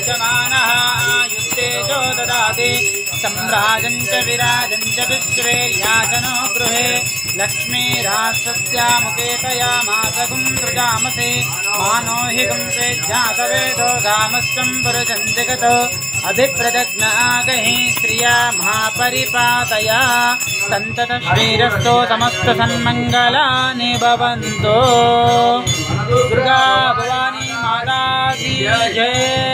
यजमानः आयुस्तेजो ददाति सम्राजं च विराजं च विश्वेर्यासनो गृहे लक्ष्मीराष्ट्रस्यामुकेतयामासगुं सृजामसे मानो हि गुं स्वेज्जातवेदो गामस्त्वं पुरुषं जगतो अधिप्रजज्ञ आगहि श्रिया महापरिपातया सन्ततश्रीरस्तो समस्तसन्मङ्गलानि भवन्तु। दुर्गा भवानी माता की जय।